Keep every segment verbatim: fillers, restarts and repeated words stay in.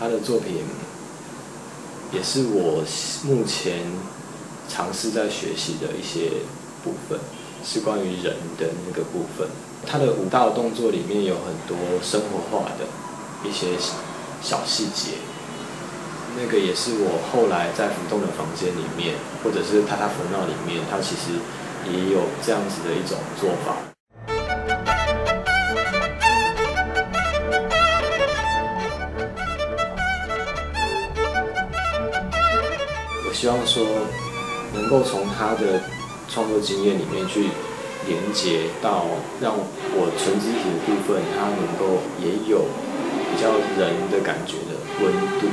他的作品也是我目前尝试在学习的一些部分，是关于人的那个部分。他的舞蹈动作里面有很多生活化的一些小细节，那个也是我后来在浮动的房间里面，或者是塔塔佛闹里面，它其实也有这样子的一种做法。我希望说，能够从他的创作经验里面去连接到，让我纯肢体的部分，它能够也有比较人的感觉的温度。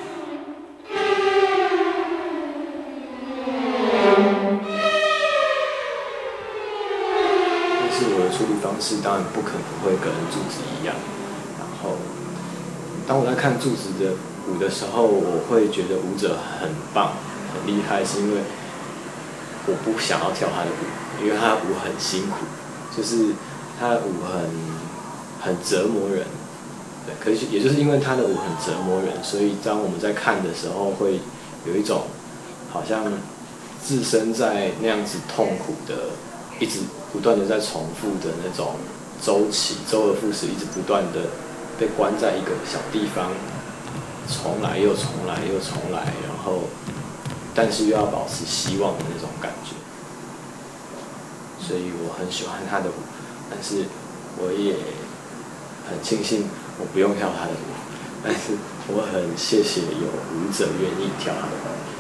但是我的处理方式当然不可能会跟柱子一样。然后，当我在看柱子的舞的时候，我会觉得舞者很棒、很厉害，是因为我不想要跳他的舞。因为他的舞很辛苦，就是他的舞很很折磨人，对，可是也就是因为他的舞很折磨人，所以当我们在看的时候，会有一种好像置身在那样子痛苦的，一直不断的在重复的那种周期，周而复始，一直不断的被关在一个小地方，重来又重来又重来，然后但是又要保持希望的那种感觉。所以我很喜欢他的舞，但是我也很庆幸我不用跳他的舞，但是我很谢谢有舞者愿意跳他的舞。